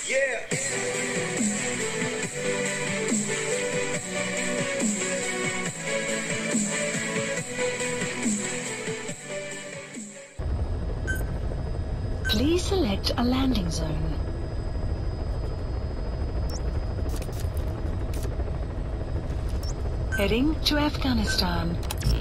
Please select a landing zone. Heading to Afghanistan.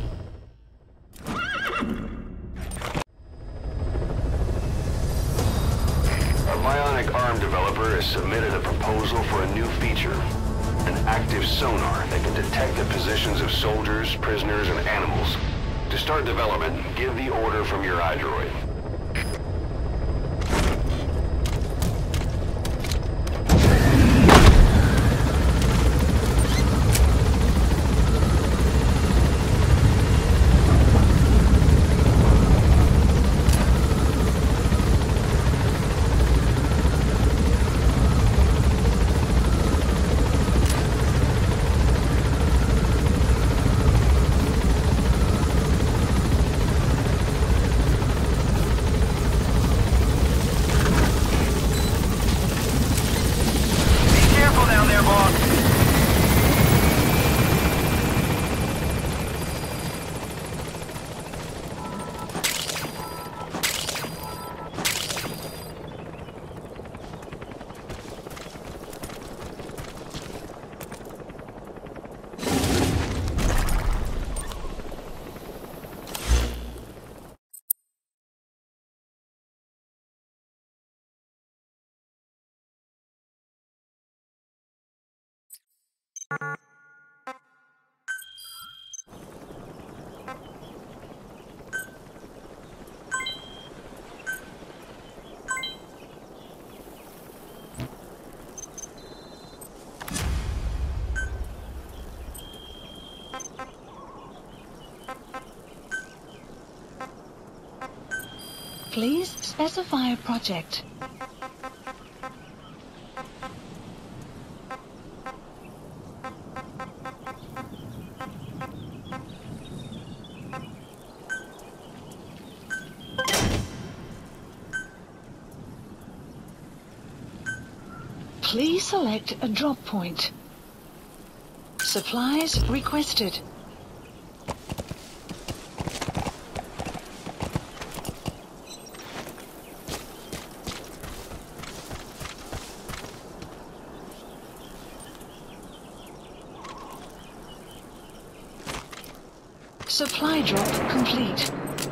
A Bionic arm developer has submitted a proposal for a new feature. An active sonar that can detect the positions of soldiers, prisoners, and animals. To start development, give the order from your iDroid. Please specify a project. Please select a drop point. Supplies requested. Supply drop complete.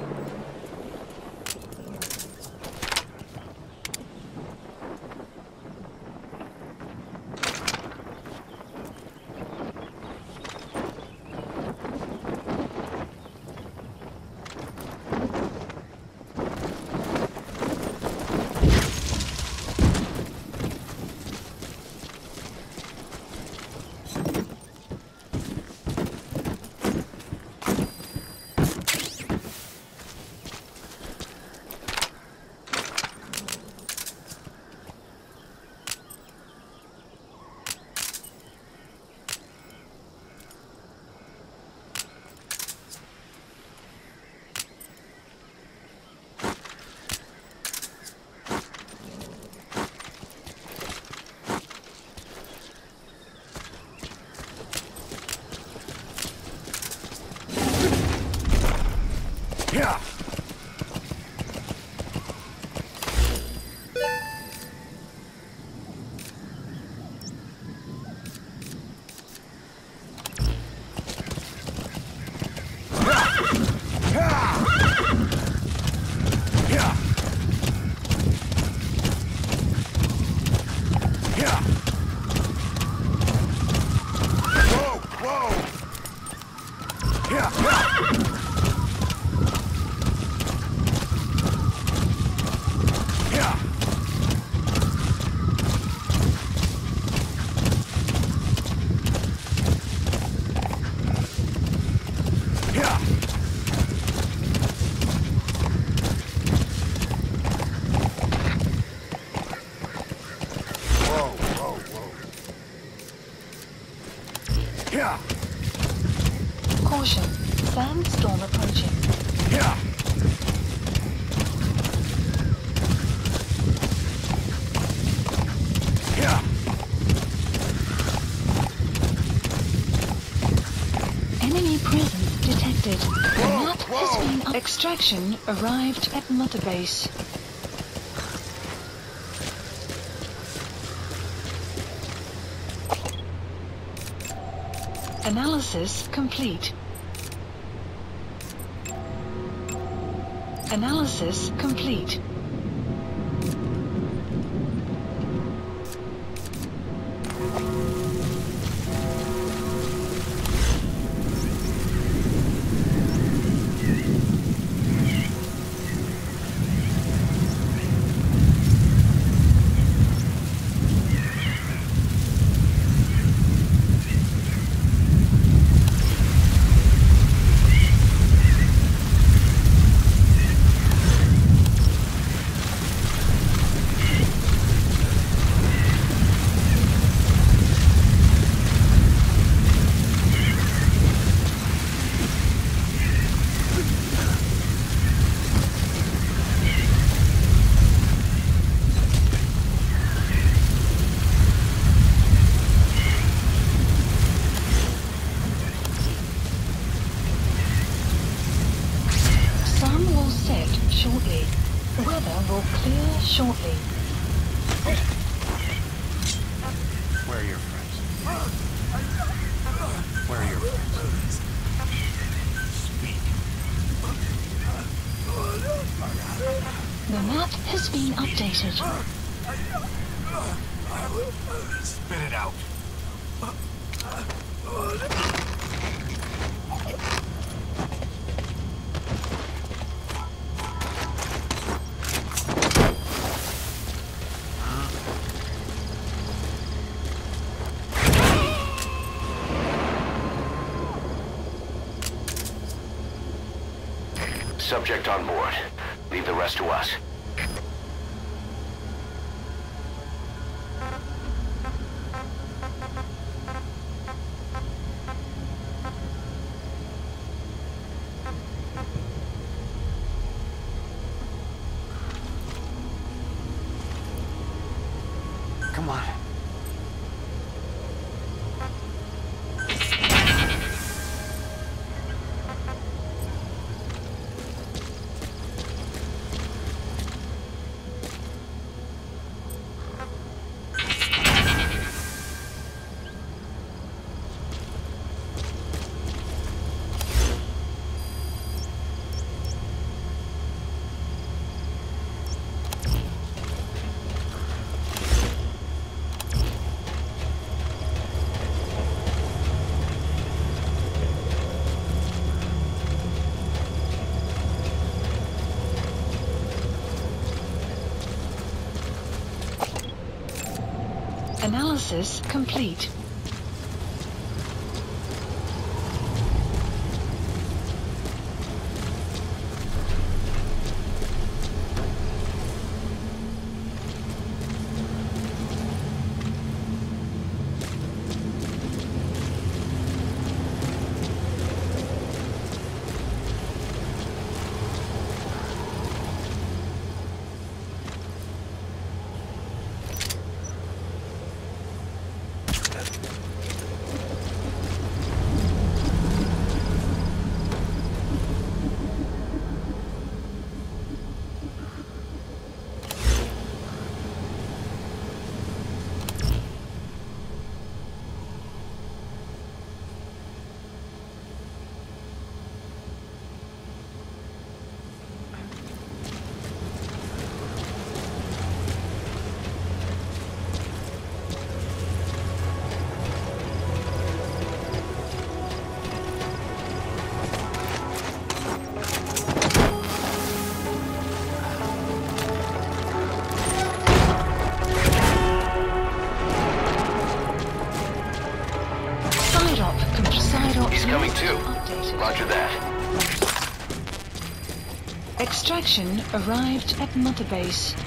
Yeah. Caution, sandstorm approaching. Presence detected. The map has been... Extraction arrived at Mother Base. Analysis complete. Analysis complete. Shortly. Where are your friends? Where are your friends? Speak. The map has been updated. Spit it out. Subject on board. Leave the rest to us. Come on. Analysis complete. He's coming too. Roger that. Extraction arrived at Mother Base.